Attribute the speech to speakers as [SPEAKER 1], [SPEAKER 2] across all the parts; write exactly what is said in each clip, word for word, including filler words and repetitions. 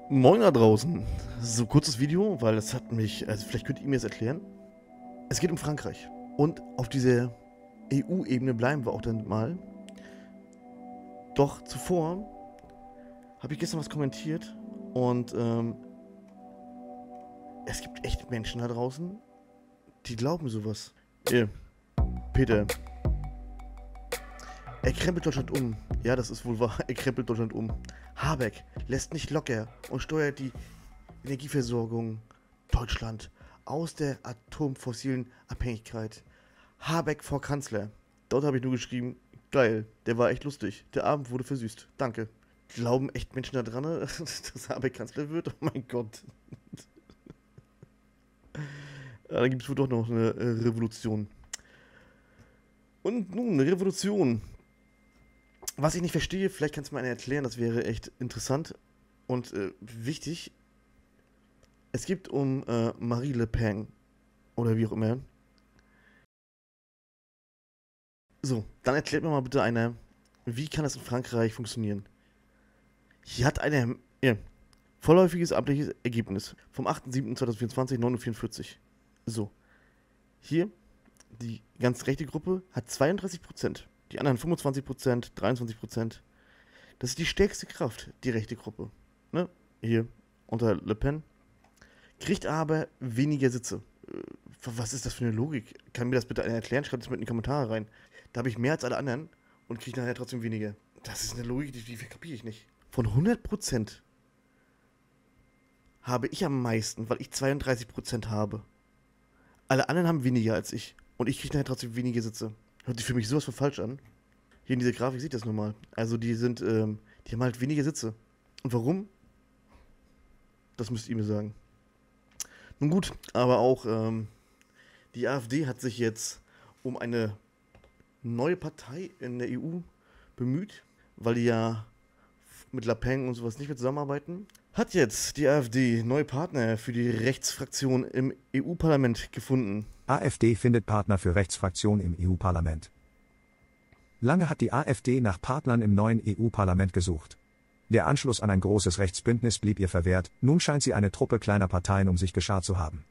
[SPEAKER 1] Moin da draußen. So kurzes Video, weil das hat mich, also vielleicht könnt ihr mir das erklären. Es geht um Frankreich. Und auf dieser E U-Ebene bleiben wir auch dann mal. Doch zuvor habe ich gestern was kommentiert und ähm, es gibt echt Menschen da draußen, die glauben sowas. Ey, Peter, er krempelt Deutschland um. Ja, das ist wohl wahr, er krempelt Deutschland um. Habeck lässt nicht locker und steuert die Energieversorgung Deutschland aus der atomfossilen Abhängigkeit. Habeck vor Kanzler. Dort habe ich nur geschrieben, geil, der war echt lustig. Der Abend wurde versüßt. Danke. Glauben echt Menschen da dran, dass Habeck Kanzler wird? Oh mein Gott. Ja, dann gibt es wohl doch noch eine äh, Revolution. Und nun, eine Revolution. Was ich nicht verstehe, vielleicht kannst du mir einer erklären, das wäre echt interessant und äh, wichtig. Es geht um äh, Marie Le Pen oder wie auch immer. So, dann erklärt mir mal bitte einer, wie kann das in Frankreich funktionieren? Hier hat einer ja, vorläufiges amtliches Ergebnis vom achter siebter zweitausendvierundzwanzig, neun Uhr vierundvierzig. So, hier die ganz rechte Gruppe hat zweiunddreißig Prozent. Die anderen fünfundzwanzig Prozent, dreiundzwanzig Prozent. Das ist die stärkste Kraft, die rechte Gruppe. Ne? Hier unter Le Pen. Kriegt aber weniger Sitze. Äh, Was ist das für eine Logik? Kann mir das bitte einer erklären? Schreibt es mit in die Kommentare rein. Da habe ich mehr als alle anderen und kriege nachher trotzdem weniger. Das ist eine Logik, die, die kapiere ich nicht. Von hundert Prozent habe ich am meisten, weil ich zweiunddreißig Prozent habe. Alle anderen haben weniger als ich. Und ich kriege nachher trotzdem weniger Sitze. Hört sich für mich sowas von falsch an. Hier in dieser Grafik sieht das nochmal. Also die sind, ähm, die haben halt weniger Sitze. Und warum? Das müsst ihr mir sagen. Nun gut, aber auch ähm, die AfD hat sich jetzt um eine neue Partei in der E U bemüht, weil die ja mit Le Pen und sowas nicht mehr zusammenarbeiten. Hat jetzt die AfD neue Partner für die Rechtsfraktion im E U-Parlament gefunden.
[SPEAKER 2] AfD findet Partner für Rechtsfraktion im E U-Parlament. Lange hat die AfD nach Partnern im neuen E U-Parlament gesucht. Der Anschluss an ein großes Rechtsbündnis blieb ihr verwehrt, nun scheint sie eine Truppe kleiner Parteien um sich geschart zu haben.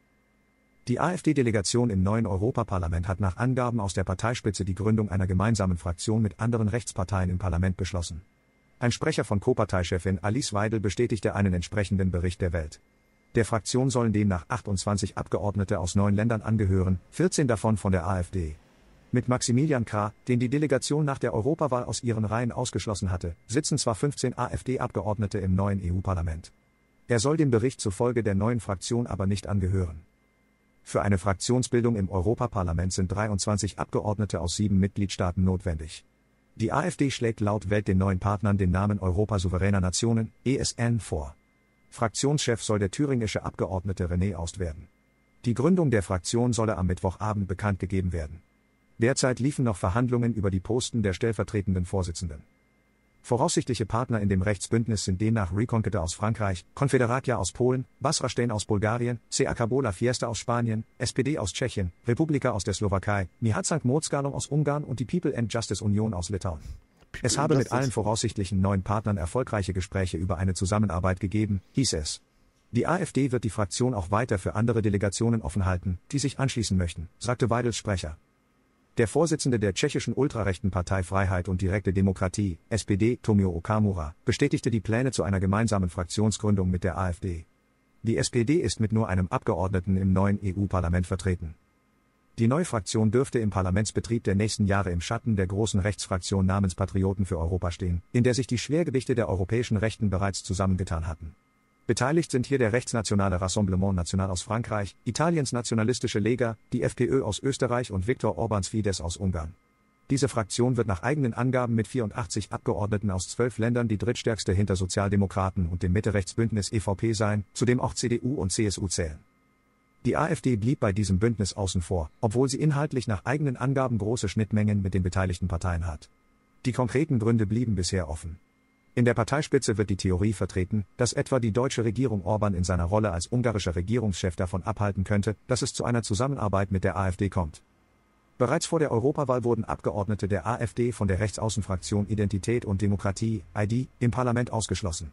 [SPEAKER 2] Die AfD-Delegation im neuen Europaparlament hat nach Angaben aus der Parteispitze die Gründung einer gemeinsamen Fraktion mit anderen Rechtsparteien im Parlament beschlossen. Ein Sprecher von Co-Parteichefin Alice Weidel bestätigte einen entsprechenden Bericht der Welt. Der Fraktion sollen demnach achtundzwanzig Abgeordnete aus neun Ländern angehören, vierzehn davon von der AfD. Mit Maximilian Krah, den die Delegation nach der Europawahl aus ihren Reihen ausgeschlossen hatte, sitzen zwar fünfzehn AfD-Abgeordnete im neuen E U-Parlament. Er soll dem Bericht zufolge der neuen Fraktion aber nicht angehören. Für eine Fraktionsbildung im Europaparlament sind dreiundzwanzig Abgeordnete aus sieben Mitgliedstaaten notwendig. Die AfD schlägt laut Welt den neuen Partnern den Namen Europa souveräner Nationen, E S N, vor. Fraktionschef soll der thüringische Abgeordnete René Aust werden. Die Gründung der Fraktion solle am Mittwochabend bekannt gegeben werden. Derzeit liefen noch Verhandlungen über die Posten der stellvertretenden Vorsitzenden. Voraussichtliche Partner in dem Rechtsbündnis sind demnach Reconquête aus Frankreich, Confederatia aus Polen, Basrastein aus Bulgarien, C A Cabola Fiesta aus Spanien, S P D aus Tschechien, Republika aus der Slowakei, Mihatzank Mozgalom aus Ungarn und die People and Justice Union aus Litauen. Es habe mit allen voraussichtlichen neuen Partnern erfolgreiche Gespräche über eine Zusammenarbeit gegeben, hieß es. Die AfD wird die Fraktion auch weiter für andere Delegationen offen halten, die sich anschließen möchten, sagte Weidels Sprecher. Der Vorsitzende der tschechischen ultrarechten Partei Freiheit und direkte Demokratie, S P D, Tomio Okamura, bestätigte die Pläne zu einer gemeinsamen Fraktionsgründung mit der AfD. Die S P D ist mit nur einem Abgeordneten im neuen E U-Parlament vertreten. Die neue Fraktion dürfte im Parlamentsbetrieb der nächsten Jahre im Schatten der großen Rechtsfraktion namens Patrioten für Europa stehen, in der sich die Schwergewichte der europäischen Rechten bereits zusammengetan hatten. Beteiligt sind hier der rechtsnationale Rassemblement National aus Frankreich, Italiens nationalistische Lega, die FPÖ aus Österreich und Viktor Orbáns Fidesz aus Ungarn. Diese Fraktion wird nach eigenen Angaben mit vierundachtzig Abgeordneten aus zwölf Ländern die drittstärkste hinter Sozialdemokraten und dem Mitte-Rechtsbündnis E V P sein, zu dem auch C D U und C S U zählen. Die AfD blieb bei diesem Bündnis außen vor, obwohl sie inhaltlich nach eigenen Angaben große Schnittmengen mit den beteiligten Parteien hat. Die konkreten Gründe blieben bisher offen. In der Parteispitze wird die Theorie vertreten, dass etwa die deutsche Regierung Orban in seiner Rolle als ungarischer Regierungschef davon abhalten könnte, dass es zu einer Zusammenarbeit mit der AfD kommt. Bereits vor der Europawahl wurden Abgeordnete der AfD von der Rechtsaußenfraktion Identität und Demokratie, I D, im Parlament ausgeschlossen.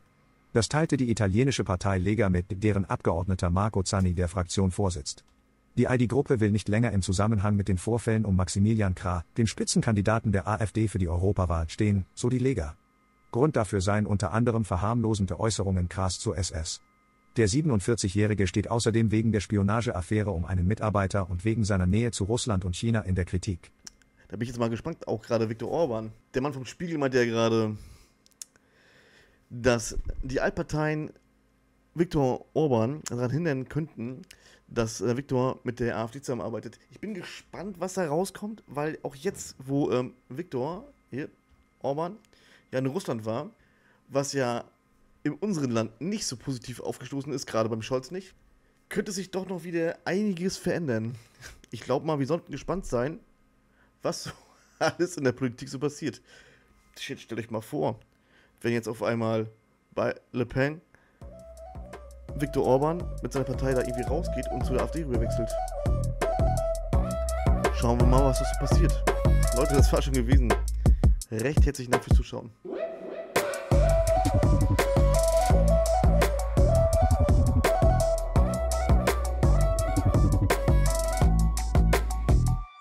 [SPEAKER 2] Das teilte die italienische Partei Lega mit, deren Abgeordneter Marco Zanni der Fraktion vorsitzt. Die I D-Gruppe will nicht länger im Zusammenhang mit den Vorfällen um Maximilian Krah, den Spitzenkandidaten der AfD für die Europawahl, stehen, so die Lega. Grund dafür seien unter anderem verharmlosende Äußerungen Krahs zur S S. Der siebenundvierzigjährige steht außerdem wegen der Spionageaffäre um einen Mitarbeiter und wegen seiner Nähe zu Russland und China in der Kritik.
[SPEAKER 1] Da bin ich jetzt mal gespannt, auch gerade Viktor Orban. Der Mann vom Spiegel meint ja gerade, dass die Altparteien Viktor Orban daran hindern könnten, dass äh, Viktor mit der AfD zusammenarbeitet. Ich bin gespannt, was da rauskommt, weil auch jetzt, wo ähm, Viktor, hier, Orban, ja in Russland war, was ja in unserem Land nicht so positiv aufgestoßen ist, gerade beim Scholz nicht, könnte sich doch noch wieder einiges verändern. Ich glaube mal, wir sollten gespannt sein, was so alles in der Politik so passiert. Shit, stellt euch mal vor, wenn jetzt auf einmal bei Le Pen Viktor Orban mit seiner Partei da irgendwie rausgeht und zu der AfD rüberwechselt. Schauen wir mal, was das so passiert. Leute, das war schon gewesen. Recht herzlichen Dank fürs Zuschauen.